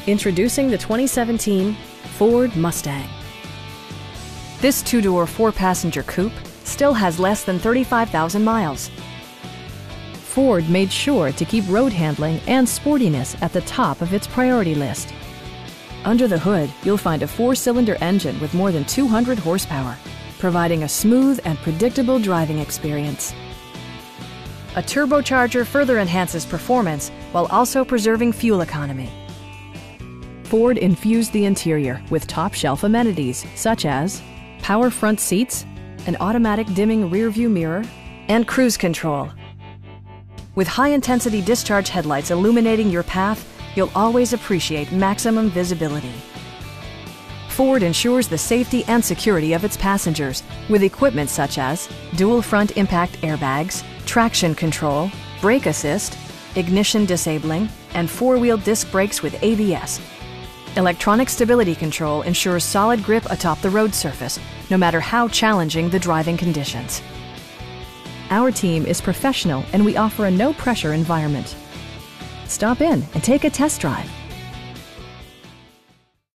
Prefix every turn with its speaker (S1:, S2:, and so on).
S1: Introducing the 2017 Ford Mustang. This two-door, four-passenger coupe still has less than 35,000 miles. Ford made sure to keep road handling and sportiness at the top of its priority list. Under the hood, you'll find a four-cylinder engine with more than 200 horsepower, providing a smooth and predictable driving experience. A turbocharger further enhances performance while also preserving fuel economy. Ford infused the interior with top-shelf amenities such as power front seats, an automatic dimming rear-view mirror, and cruise control. With high-intensity discharge headlights illuminating your path, you'll always appreciate maximum visibility. Ford ensures the safety and security of its passengers with equipment such as dual front impact airbags, traction control, brake assist, ignition disabling, and four-wheel disc brakes with ABS. Electronic stability control ensures solid grip atop the road surface, no matter how challenging the driving conditions. Our team is professional and we offer a no-pressure environment. Stop in and take a test drive.